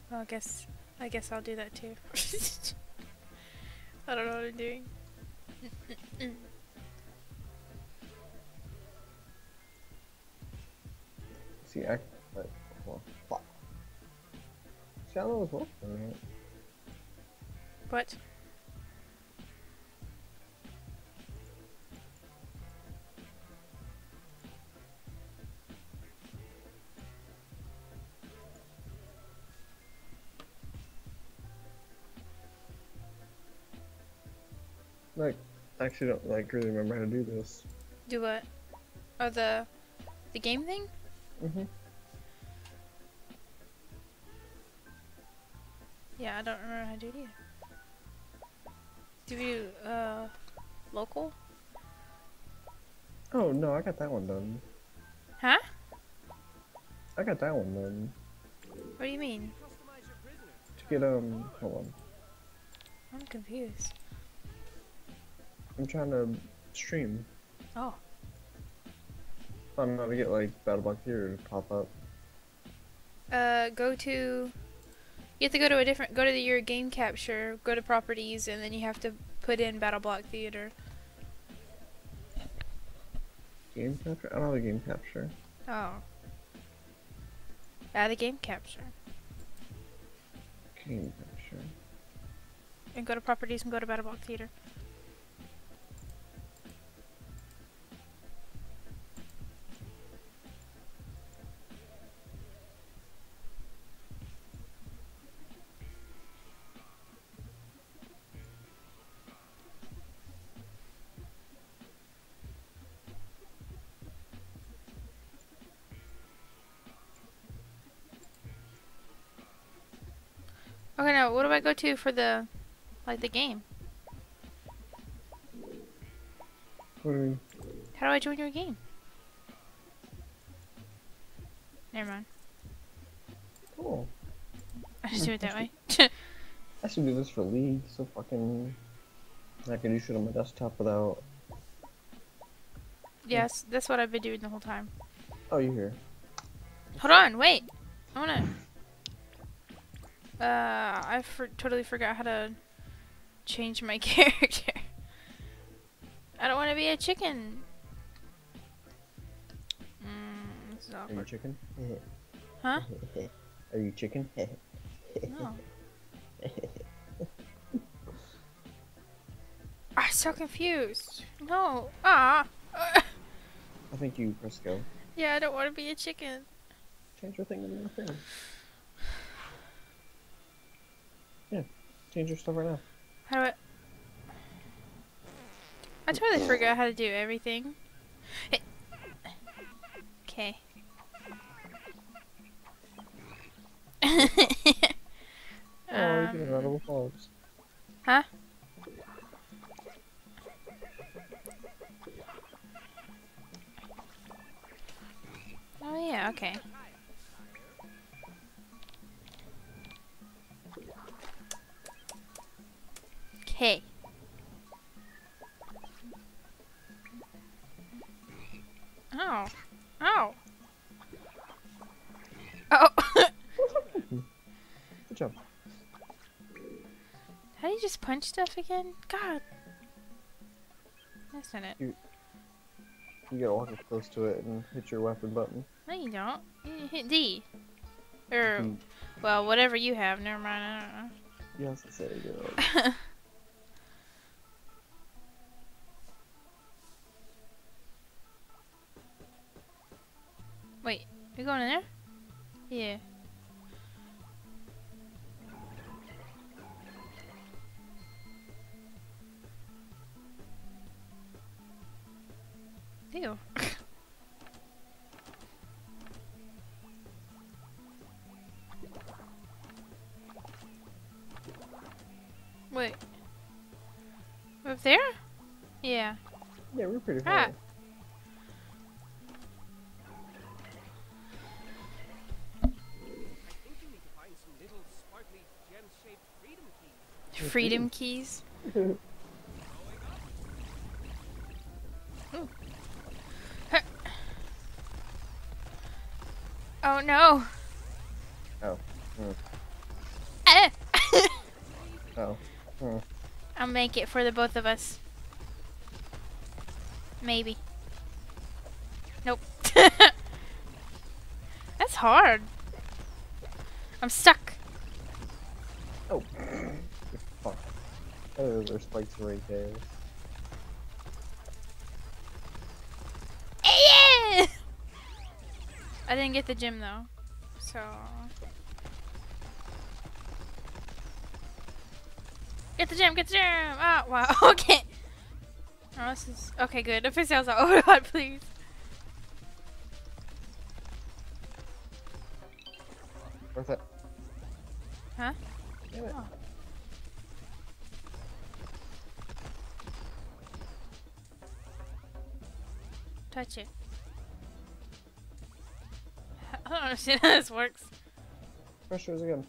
Well, I guess I'll do that too. I don't know what I'm doing. See, like, well, fuck. Shallow as well. Right? What? Like, I actually don't like really remember how to do this. Do what? Oh, the game thing? Mhm. Yeah, I don't remember how to do it either. Do you local? Oh no, I got that one done. Huh? I got that one done. What do you mean? To get hold on. I'm confused. I'm trying to stream. Oh. I don't know how to get like BattleBlock Theater to pop up. Go to. You have to go to a different. Go to your game capture. Go to properties, and then you have to put in BattleBlock Theater. Game capture? I don't have a game capture. Oh. Add the game capture. Game capture. And go to properties and go to BattleBlock Theater. Okay, now what do I go to for the, like, the game? What do you mean? How do I join your game? Never mind. Cool. I just do it that way. I should do this for League, so fucking I can do shit on my desktop without. Yes, that's what I've been doing the whole time. Oh, you're here. Hold on, wait. I wanna. I totally forgot how to change my character. I don't want to be a chicken. This is Are you awkward. chicken? Huh? Are you chicken? No. I'm so confused. No. Ah. I think you press go. Yeah, I don't want to be a chicken. Change your thing into your thing. Yeah, change your stuff right now. How do I totally forgot how to do everything. Okay. Oh, you can have edible frogs. Huh? Oh yeah, okay. Okay. Oh. Oh. Oh. Good job. How do you just punch stuff again? God. That's not it. You gotta walk up close to it and hit your weapon button. No, you don't. You hit D. Or, D. well, whatever you have. Never mind. I don't know. You have to say it again. Wait, you going in there? Yeah. Ew. Wait. Up there? Yeah. Yeah, we're pretty Ah. high. Freedom keys. Oh no. Oh. Mm. I'll make it for the both of us. Maybe. Nope. That's hard. I'm stuck. Oh. Fuck. Oh, there's spikes right there. Yeah! I didn't get the gym though. So. Get the gym, get the gym! Oh, wow. Okay. Oh, this is. Okay, good. If it sounds like, oh my god, please. Worth it. Huh? Damn it. Oh. Touch it. I don't understand how this works. Pressures again.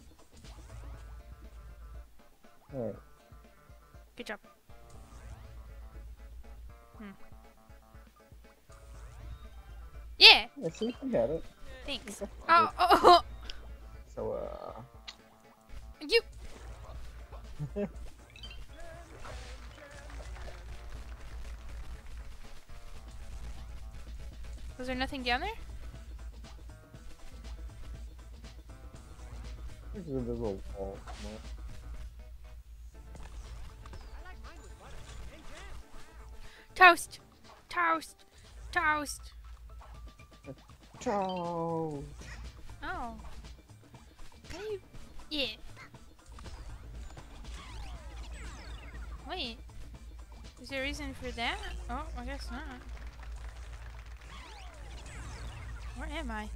Alright. Good job. Yeah! I see you had it. Thanks. Okay. Oh, oh, oh! So, You! Was there nothing down there? There's a little wall. Toast! Toast! Toast! Ciao! Oh. How do you... Yeah. Wait. Is there a reason for that? Oh, I guess not. Where am I?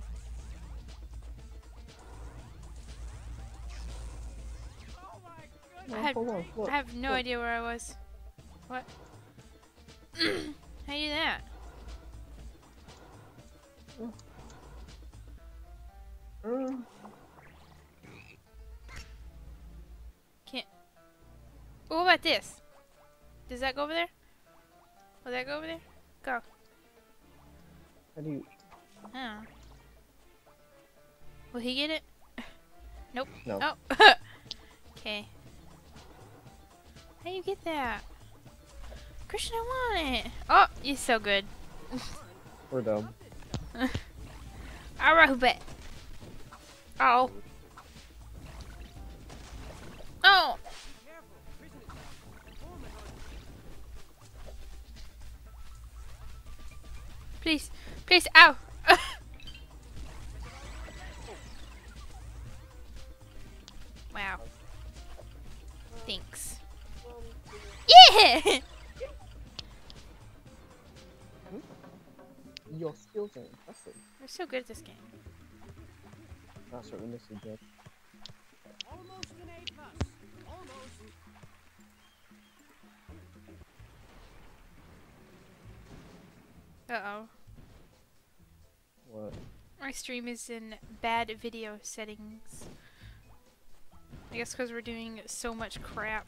No, I have, hold on, look, I have no look. idea where I was. What? How do you do that? Can't. Oh, what about this? Does that go over there? Will that go over there? Go. How do you... Oh. Will he get it? Nope. No. Oh. Okay. How do you get that? Christian, I want it. Oh, you're so good. We're dumb. I rope it. Oh. Oh. Please. Please. Ow. Wow. Thanks. Yeah! Your skills are impressive. We're so good at this game. That's what we missed a bit. Almost an A+. Almost. Uh-oh. What? My stream is in bad video settings. I guess because we're doing so much crap.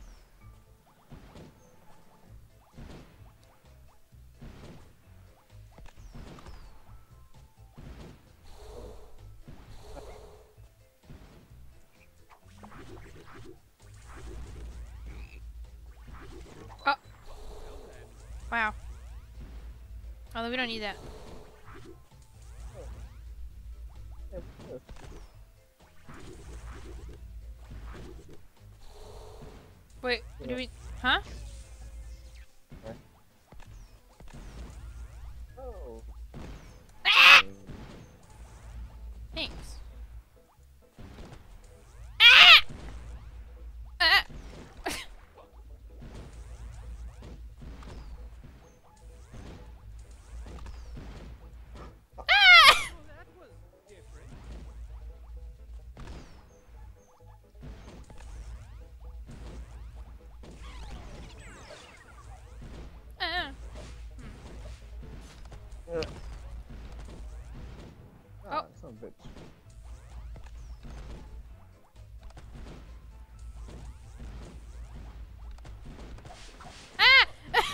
Oh! Wow. Although we don't need that. Wait, Yeah. do we... Huh? Oh. Ah! Thanks. Ah! Ah! Ah! Well, that was different. Ah! Ah, son of a bitch. Ah!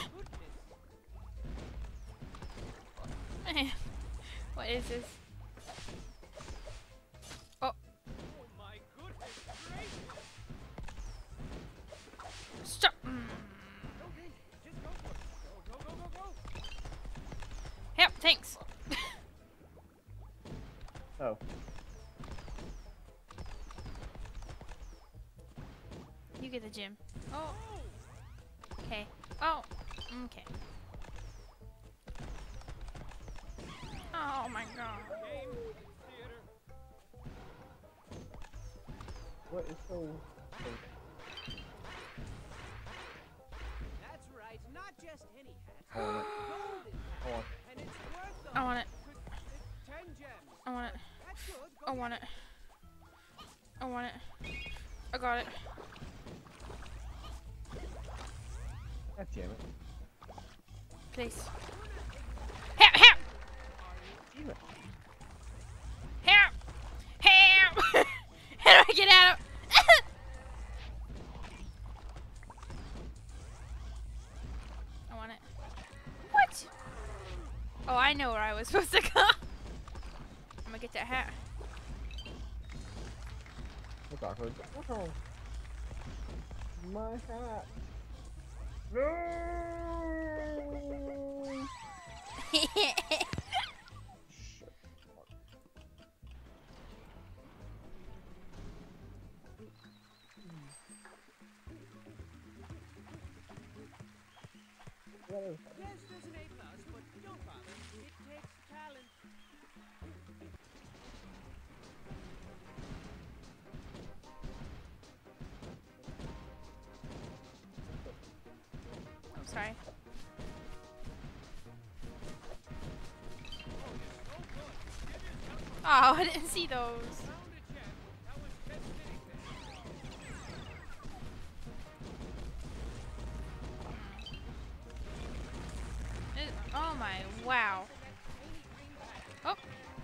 Man, what is this? Oh, Oh my goodness gracious. stop! get the gym. Oh. Okay. Oh. Okay. Oh my god. Game theater. What is so? That's right. Not just any hat. I want it. Golden I hat. want And it's worth I want it. 10 gems. I want it. That's good. Go I want it. I want it. I got it. God damn it. Please. Help! Help! Damn it. Help! Help! How do I get out? I want it. What? Oh, I know where I was supposed to go. I'm gonna get that hat. That's awkward. Oh. My hat. No. Shit. Fuck. What is that? Yes, there's an A+, but don't bother. It takes talent. I'm sorry. Oh, I didn't see those. Found a gem. That was just anything. Oh my, wow. Oh,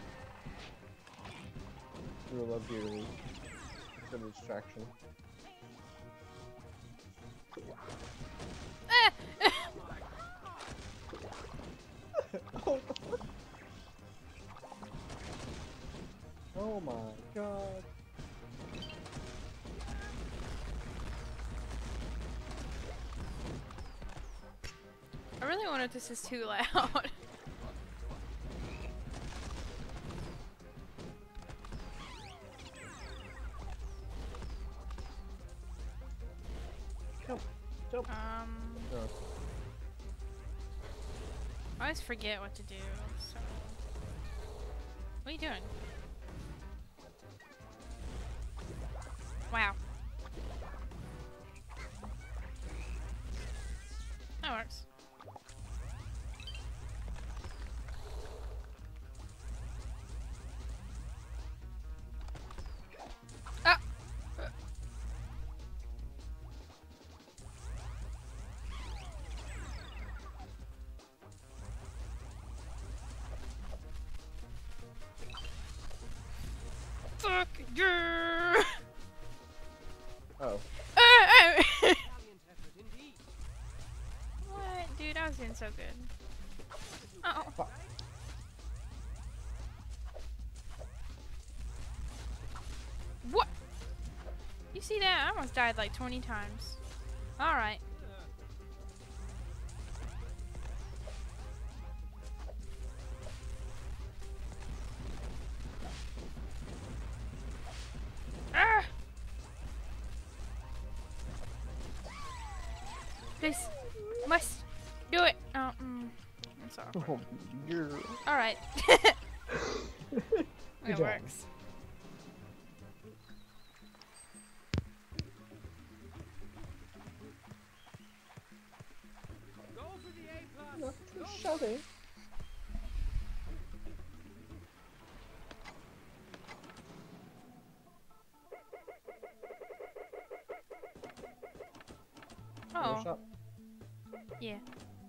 You will love dearly. It's a distraction. eh. Oh my god. I really wonder if this is too loud. Jump. Jump. No. I always forget what to do. So. What are you doing? Wow. That works. Ah! Fuck yeah! Oh. Valiant effort indeed. What? Dude, I was doing so good. Oh. Fuck. What? You see that? I almost died like 20 times. Alright. Ah! Please. Must do it. Oh, I'm sorry. Oh, you're. Alright. Good It job. works. Go for the A+. Not Go too shabby. Oh, Shot. yeah.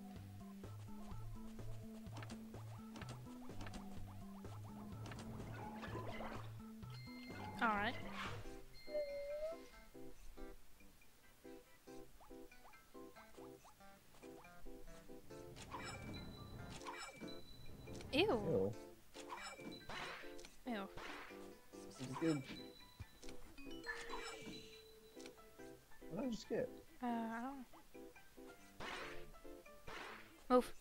Alright. Ew. Ew. Ew. This is good. What did I just get? I don't know. Move.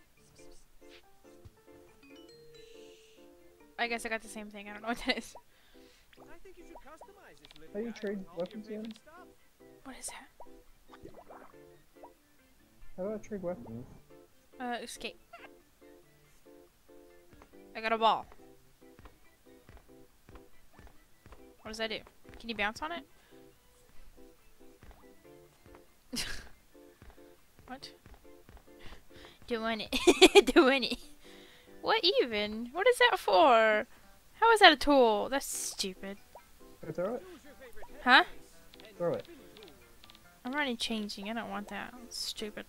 I guess I got the same thing. I don't know what that is. I think you should customize this little How do you guy trade with all your weapons again? favorite stuff. What is that? How do I trade weapons? Escape. I got a ball. What does that do? Can you bounce on it? What? Doing it. Doing it. What even? What is that for? How is that a tool? That's stupid. Can I throw it? Huh? Throw it. I'm already changing. I don't want that. It's stupid.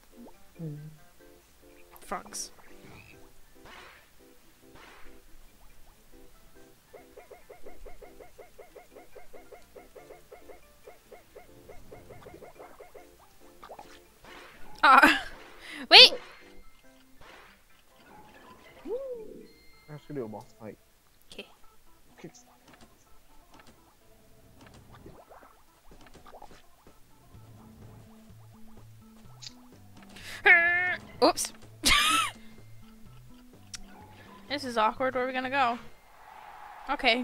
Frogs. Ah! Wait! I have to do a boss fight. Okay. Kicks. Oops. This is awkward. Where are we gonna go? Okay.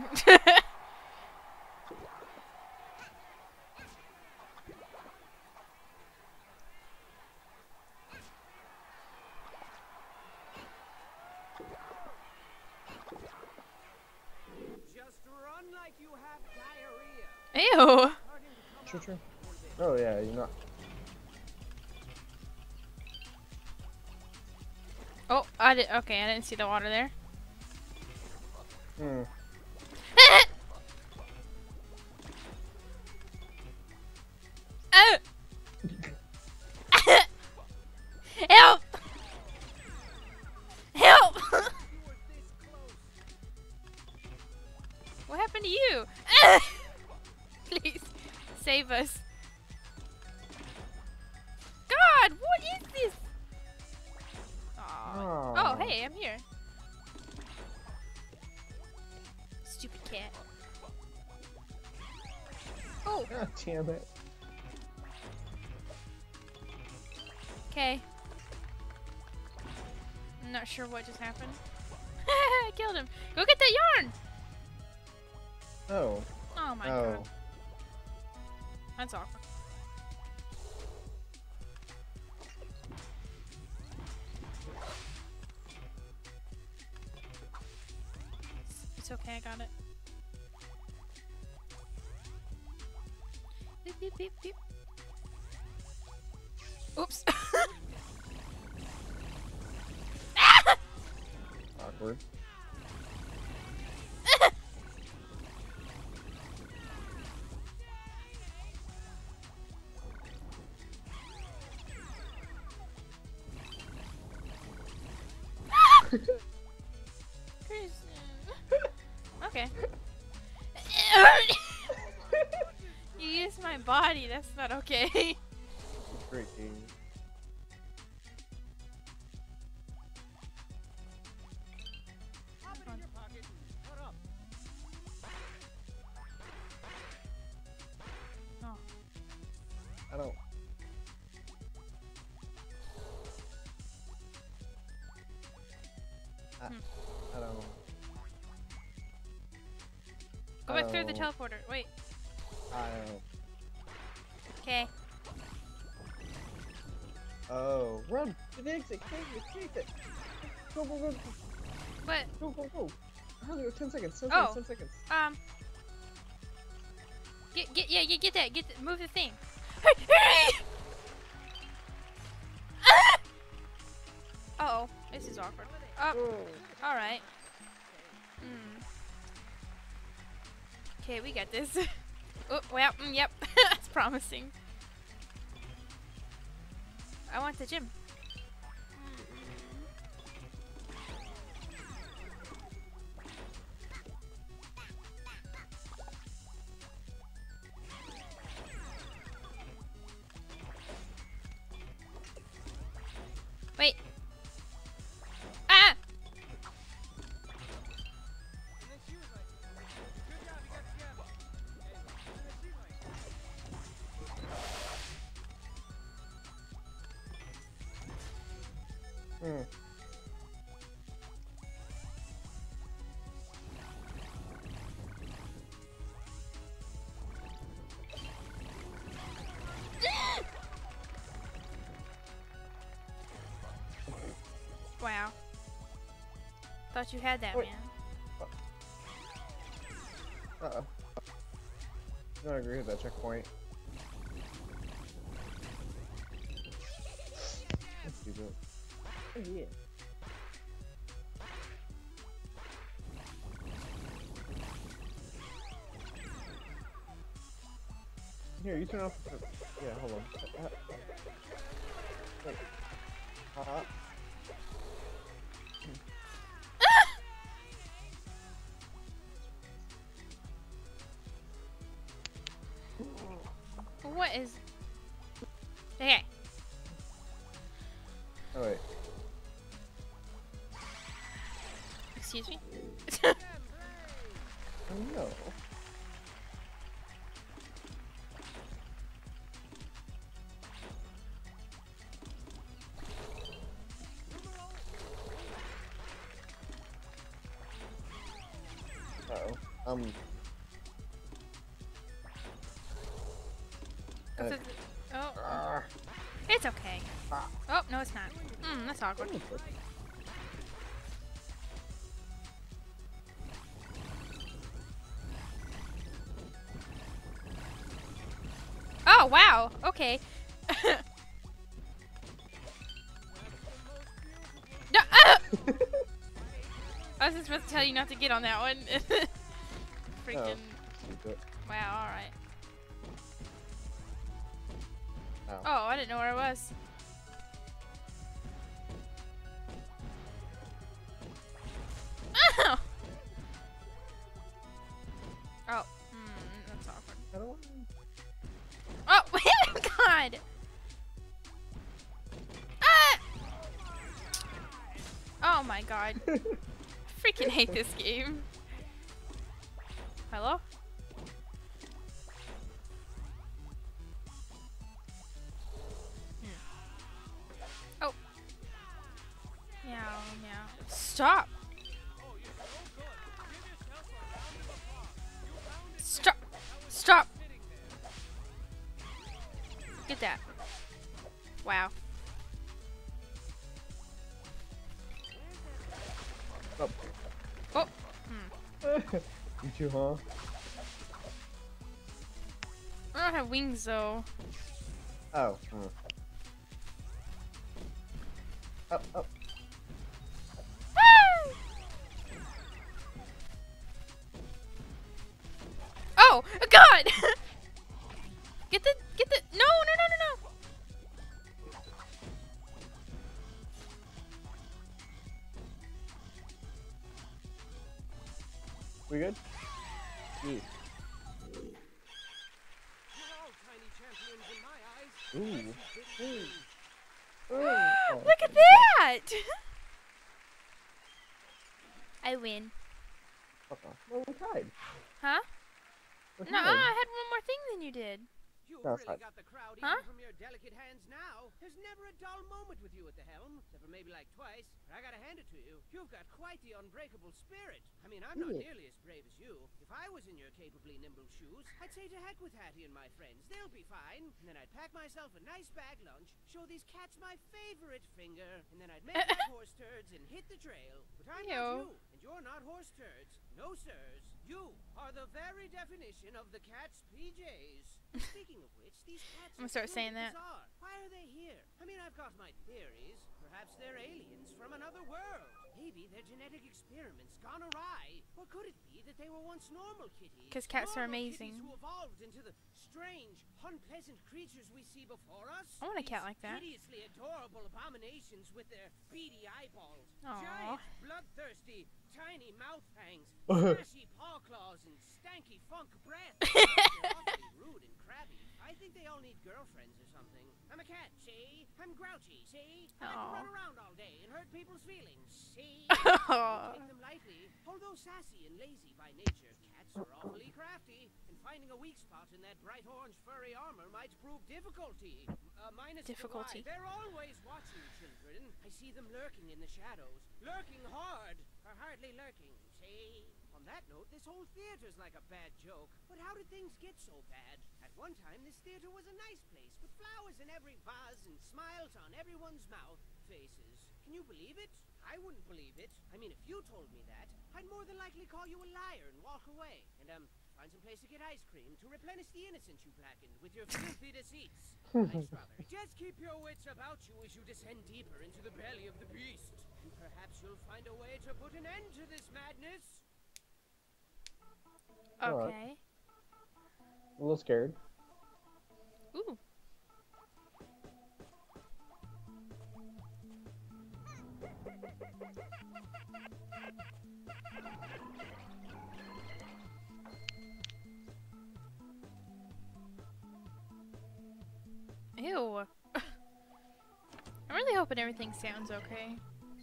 Just run like you have diarrhea. Ew. True. Oh yeah, you're not. Oh, I did. Okay, I didn't see the water there. Hmm. Oh! Help! Help! What happened to you? Please save us. God, what is this? Aw. Oh, hey, I'm here. Stupid cat. Oh, God damn it. okay. I'm not sure what just happened. I killed him. Go get that yarn! Oh. Oh my Oh. god. That's awkward. It's okay, I got it. Beep, beep, beep, beep. Oops. Awkward. Okay. You used my body, that's not okay. Freaking. Pop it in your pocket. Shut up. Oh. I don't. I don't. Go back through the Oh. teleporter. Wait. I don't. Okay. Oh. Run! Get exit! Get exit! Go! What? Go! Hurry, 10 seconds. 10 Oh. seconds. 10 seconds. Get that. Move the thing. Uh-oh. This is awkward. Oh, Oh. alright. Okay, we got this. Oh, well, yep. That's promising. I want the gym. Wait. Ah! And then she was like, good job, you got the gem. And then she's like, Thought you had that, Wait. man. Uh-oh. I don't agree with that checkpoint. Let's do that. Oh, yeah. Here, you turn off the... Yeah, hold on. Wait. What is... Okay. Oh, wait. Excuse me? Oh, no. Uh-oh. Oh, it's okay. Oh, no, it's not. That's awkward. Oh, wow. Okay. No, I was just supposed to tell you not to get on that one. Freaking. Wow, alright. Oh, I didn't know where I was. Oh! Oh, that's awkward. Oh, God! Ah! Oh my God. I freaking hate this game. Hello? Oh. Meow, meow. Stop! Stop! Stop! Get that. Wow. Oh. Oh. You too, huh? I don't have wings though. Oh. Up, up. Oh God! Get the no. We good? Jeez. You're all tiny champions in my eyes. Ooh. Oh. Look at that! I win. Well, we tied. Huh? We're No, tied. I had one more thing than you did. You've No, really fine. got the crowd Huh? eating from your delicate hands now. There's never a dull moment with you at the helm, except for maybe like twice. But I gotta hand it to you. You've got quite the unbreakable spirit. I mean, I'm not Yeah. nearly as brave as you. If I was in your capably nimble shoes, I'd say to heck with Hattie and my friends. They'll be fine. And then I'd pack myself a nice bag lunch, show these cats my favorite finger, and then I'd make my horse turds and hit the trail. But I'm not Ew. you, and you're not horse turds. No, sirs. You are the very definition of the cat's PJs. Speaking of which, these cats I'm gonna are start truly saying that. bizarre. Why are they here? I mean, I've got my theories. Perhaps they're aliens from another world. Maybe their genetic experiments gone awry. Or could it be that they were once normal kitties? 'Cause cats are Normal amazing. kitties who evolved into the strange, unpleasant creatures we see before us. I want a cat These like that. hideously adorable abominations with their beady eyeballs, Aw. giant, bloodthirsty, tiny mouth fangs, smashy paw claws, and stanky funk breath. They're awfully rude and crabby. I think they all need girlfriends or something. I'm a cat, see? I'm grouchy, see? I like to Aw. run around all day and hurt people's feelings, see? Don't Aw. take them lightly. Although sassy and lazy by nature, cats are awfully crafty, and finding a weak spot in that bright orange furry armor might prove difficulty. Minus the Difficulty. Y. They're always watching, children. I see them lurking in the shadows. Lurking hard, or hardly lurking, see? On that note, this whole theater's like a bad joke. But how did things get so bad? At one time, this theater was a nice place, with flowers in every vase and smiles on everyone's mouth. Faces. Can you believe it? I wouldn't believe it. I mean, if you told me that, I'd more than likely call you a liar and walk away. And, find some place to get ice cream to replenish the innocence you blackened with your filthy deceits. Nice, Strawberry. Just keep your wits about you as you descend deeper into the belly of the beast. And perhaps you'll find a way to put an end to this madness. Okay. A little scared. Ooh. Ew. I'm really hoping everything sounds okay.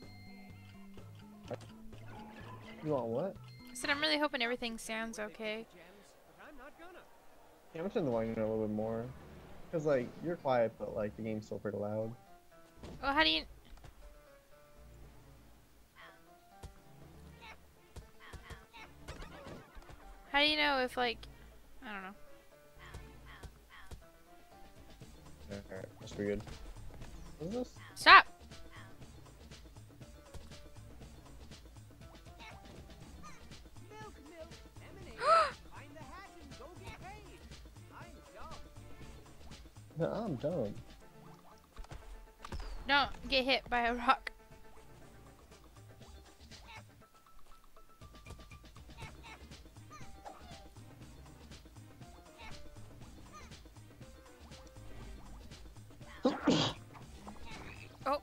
You want what? I said I'm really hoping everything sounds okay. Gems, but I'm not gonna. Yeah, I'm turning the volume down a little bit more. Cause like, you're quiet, but like, the game's still pretty loud. Well, how do you... How do you know if, like... I don't know. Alright, that's pretty good. What is this? Stop! Milk, lemonade. Find the hat and go get paid. I'm dumb. I'm dumb. Don't get hit by a rock. Oh,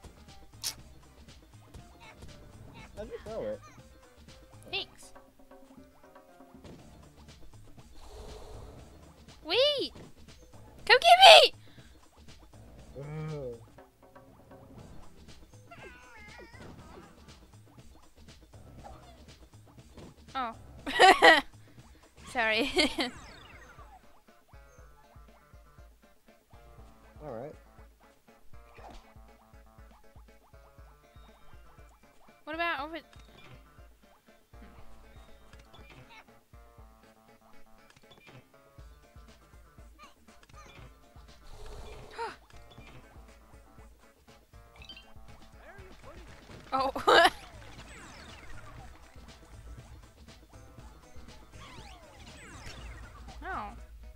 How'd you throw it? thanks. Wait! Come get me! Ugh. Oh. Sorry. Alright. What about over... Where are you putting it? Oh. Oh.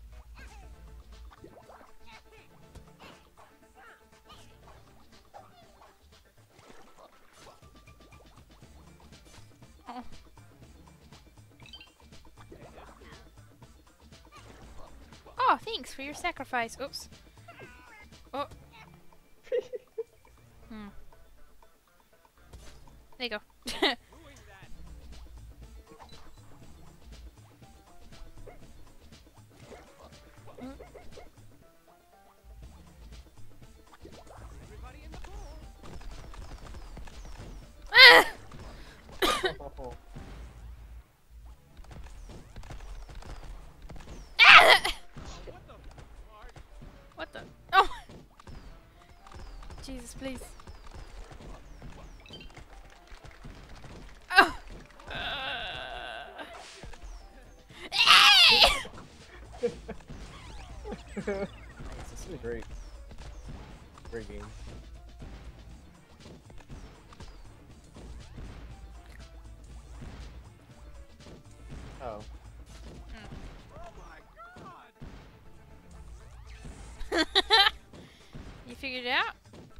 Oh. Oh, thanks for your sacrifice. Oops. Oh. Hmm. There you go. Doing that. Everybody in the pool. Ah! Ah! What the fuck? What the? Oh! Jesus, please. Oh! This is great. Great game. Oh. Oh my god! You figured it out?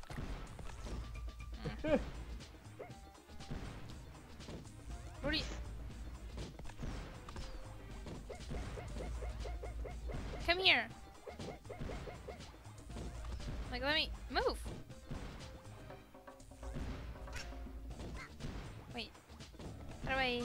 What are you... Come here. Like, let me move. Wait. How do I...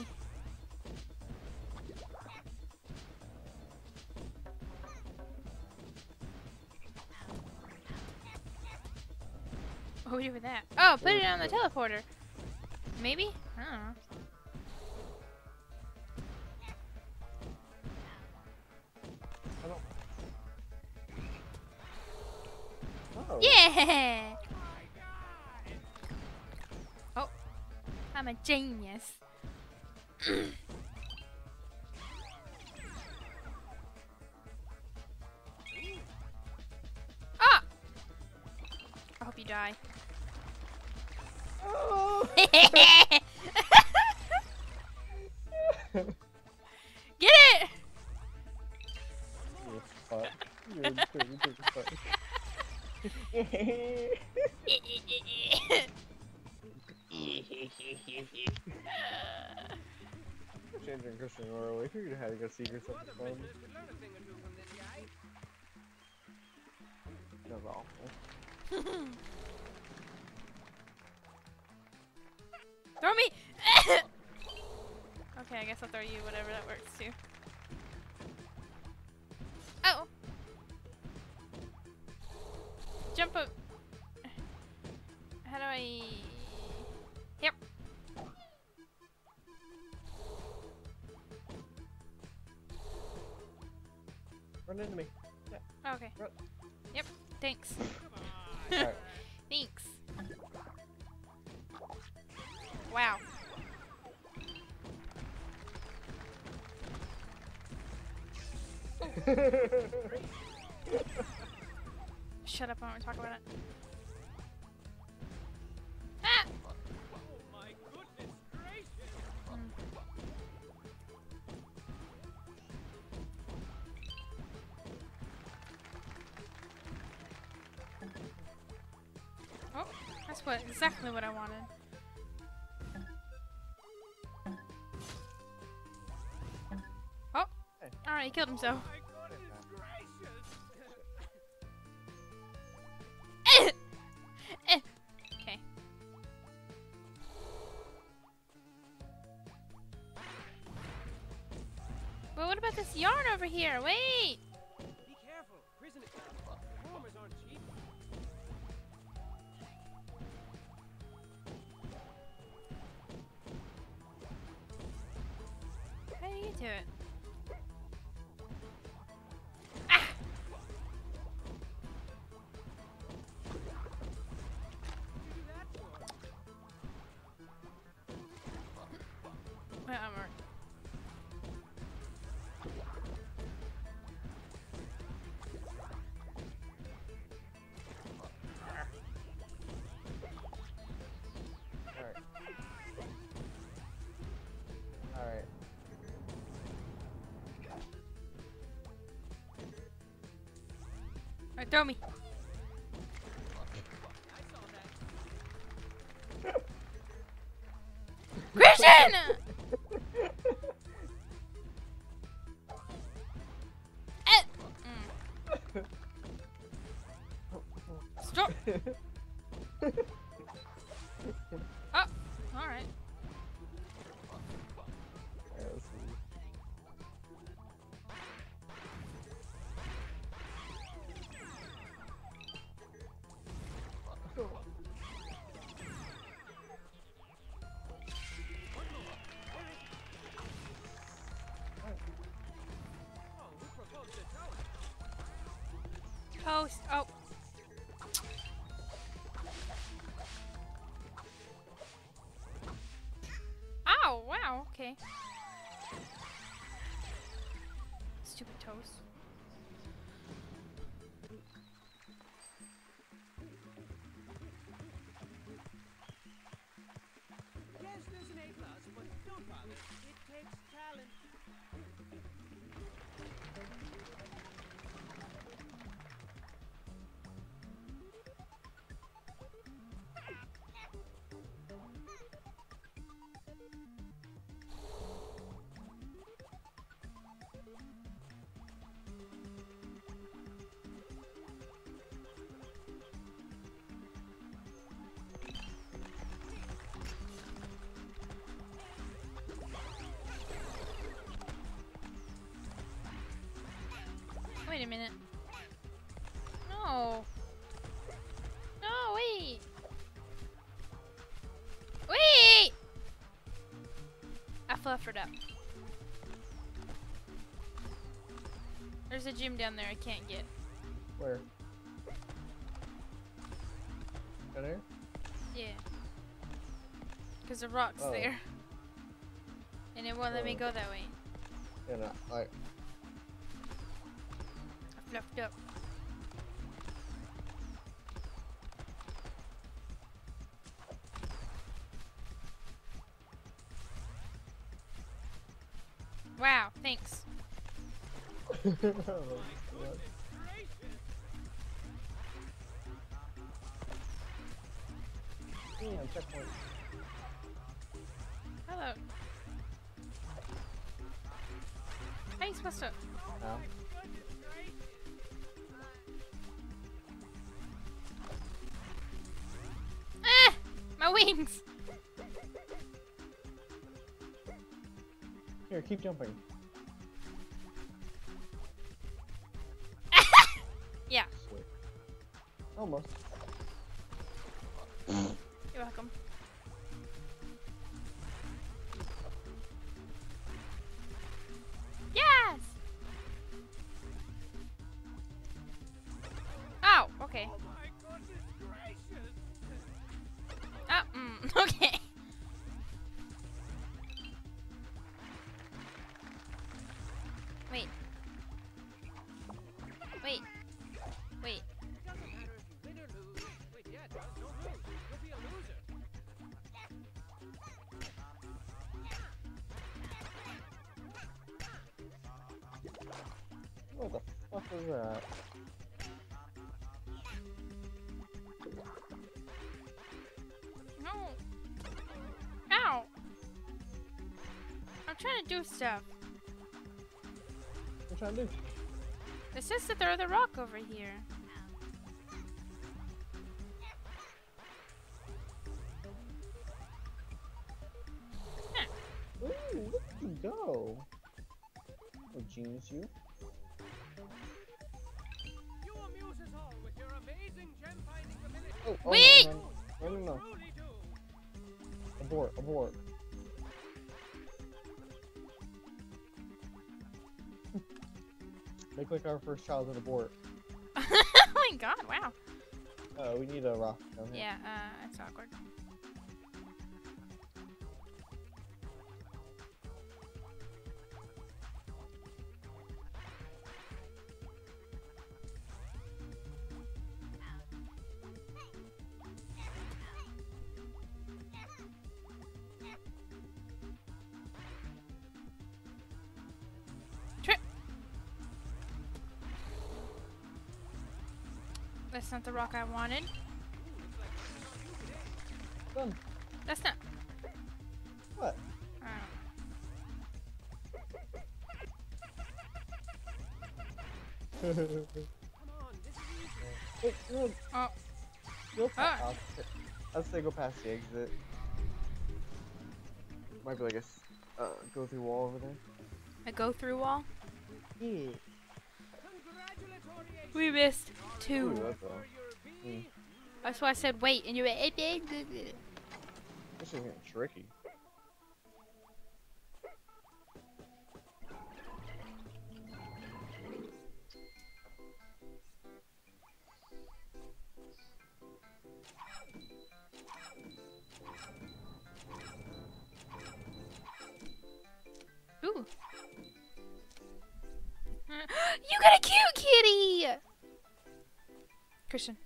What do we do with that? Oh, put it on the teleporter. Maybe? I don't know. Oh. Yeah! Oh, I'm a genius. Ah! I hope you die. Oh. Get it! You're a fuck. You're a dirty, dirty fuck. Changing Christian Norway. We figured out how to go secrets You at other the phone. prisoners could learn a thing or two from this guy. That was awful. Throw me! Okay, I guess I'll throw you, whatever, that works too. Oh! Jump up! How do I... Yep. Run into me. Okay. Run. Yep, thanks. Alright. Thanks. Wow. Shut up, I don't want to talk about it. Ah! Oh my goodness gracious! Oh, that's exactly what I wanted. Oh! Alright, he killed himself. My goodness gracious! Okay. But what about this yarn over here? Wait! Be careful, prisoner. Reformers aren't cheap. How do you get to it? What did you do that for? Wait, I'm alright. Alright. Alright. Alright, throw me. I saw that. Christian! Stop! Oh, alright. Alright, let's see. Oh, who proposed a toast? Toast. Oh. Ow, wow, okay. Stupid toast. Yes, there's an A+, but don't bother. It takes talent. Wait a minute. No. No, wait. Wait! I fluffered up. There's a gym down there I can't get. Where? Down here? Yeah. Because the rock's Oh. there. And it won't let me Oh. go that way. Yeah, no, I fluffed up. Thanks. Damn, checkpoint. Hello. How are you supposed to? Ow. Ah! My wings! Here, keep jumping. Yeah, Shit. Almost. you're welcome. Yes! Oh, okay. Oh my goodness gracious! Okay. Wait. Wait. Wait. It doesn't matter if you win or lose. Wait, yeah, it does. Don't lose. You'll be a loser. What the fuck was that? No. Ow. I'm trying to do stuff. What you trying to do? It says to throw the rock over here. Ooh, look at you go. Oh, genius, you. You amuse us all with your amazing gem-finding ability. Oh, Wait! No. Truly do. Abort, abort. Make like our first child an abort. Oh my god, wow. We need a rock down here. Yeah, it's awkward. That's not the rock I wanted. Done. That's not. What? I don't know. Come on, this is easy. Wait, no. Oh. Go past. Ah. I'll say go past the exit. Might be like a go through wall over there. A go through wall? Yeah. Congratulatory We missed Ooh, two. that's all. That's why I said wait, and you went. This is getting tricky. Ooh. You got a cute kitty! Christian.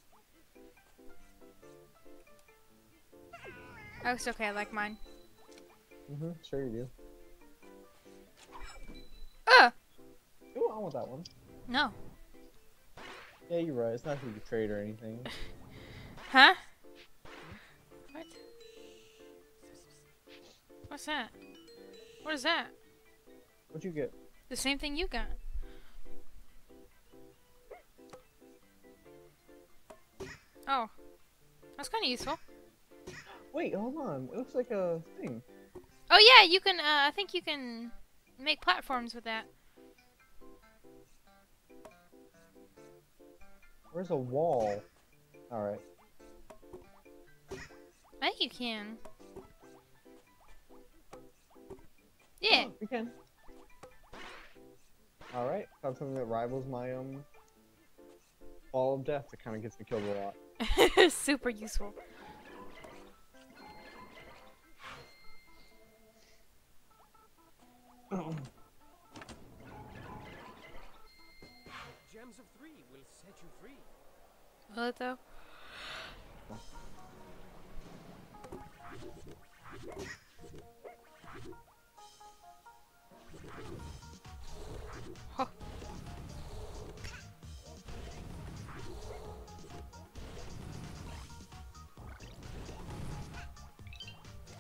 Oh, it's okay, I like mine. Sure you do. Ooh, I want that one. No. Yeah, you're right. It's not who you trade or anything. Huh? What? What's that? What is that? What'd you get? The same thing you got. Oh. That's kind of useful. Wait, hold on. It looks like a thing. Oh yeah, you can, I think you can make platforms with that. Where's a wall? Alright. I think you can. Yeah. Oh, we can. Alright. Found something that rivals my, Ball of Death that kind of gets me killed a lot. Super useful. Gems of 3 will set you free. Will it though?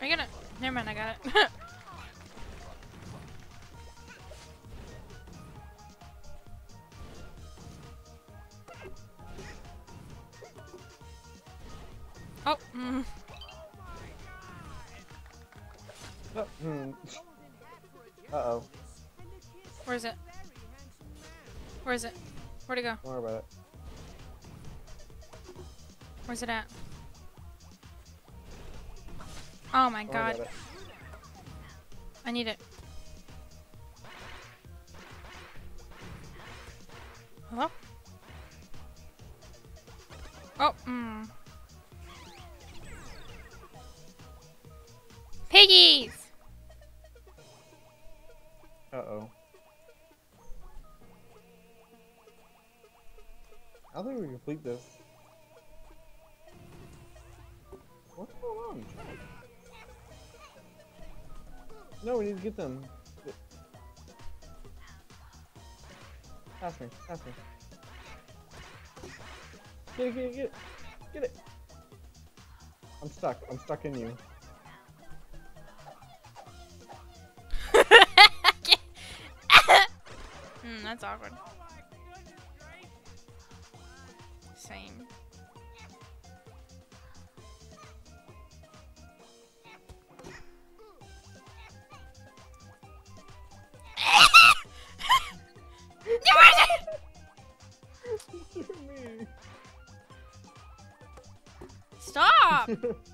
Are you gonna? Never mind, I got it. Oh. Uh-oh. Where is it? Where is it? Where'd it go? Don't worry about it. Where's it at? Oh my Don't worry god. about it. I need it. Hello? Oh, Piggies! Uh-oh. I don't think we complete this. What's going on? No, we need to get them. Pass me, pass me. Get it, get it, get it. Get it. I'm stuck in you. That's awkward. Same. Me. Stop!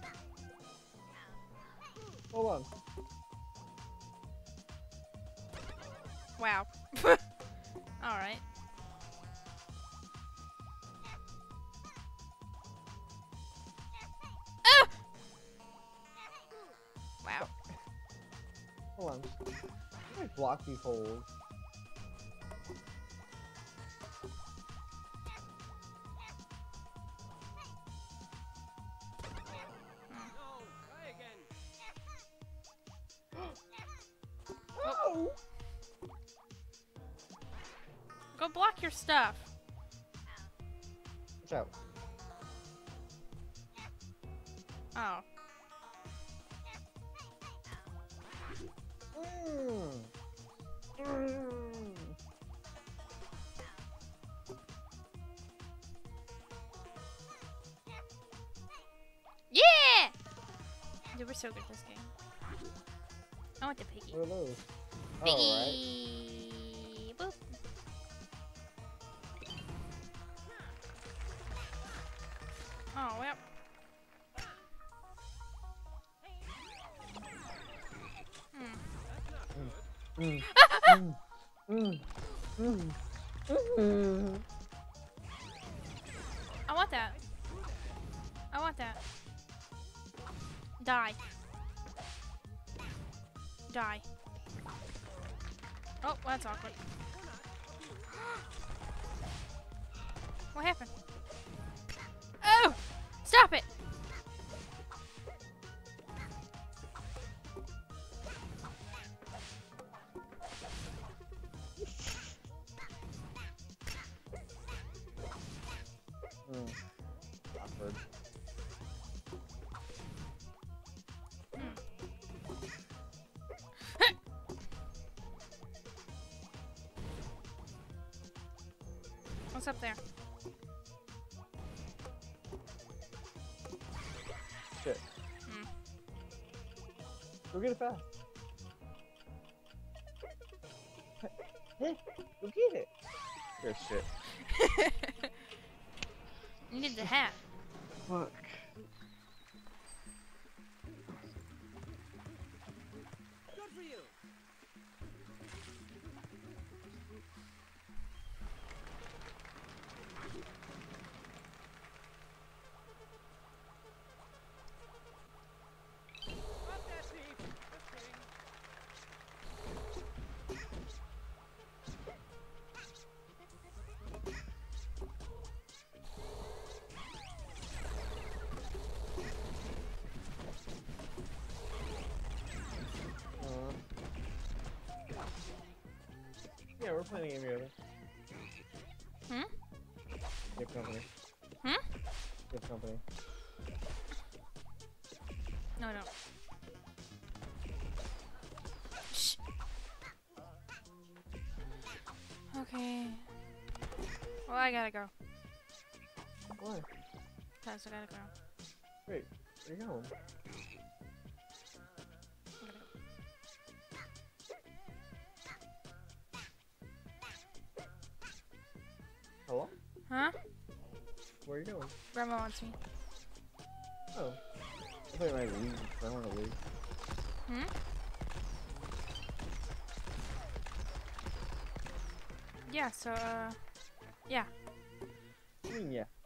Hold on. Wow. Alright. Oh! Wow. Hold on. How do I block these holes? No, try again. Oh! Go block your stuff. Watch out. Oh. Yeah! Dude, we're so good at this game. I want the piggy. What are those? Piggy! Boop. Oh, well. I want that. I want that. Die. Die. Oh, that's awkward. What happened? Oh! Stop it! Awkward. What's up there? Shit. Go get it fast. Hey, go get it. Good shit. You need the hat. Fuck. Good for you. Up there, Steve. Just kidding. Yeah, we're playing a game together. Hmm? Good company. Hmm? Good company. No, no. Okay. Well, I gotta go. Why? Cause I gotta go. Wait, where you going? Hello? Huh? Where are you going? Grandma wants me. Oh. I thought you might leave. I don't want to leave. Hmm? Yeah, so, yeah. I mean, yeah.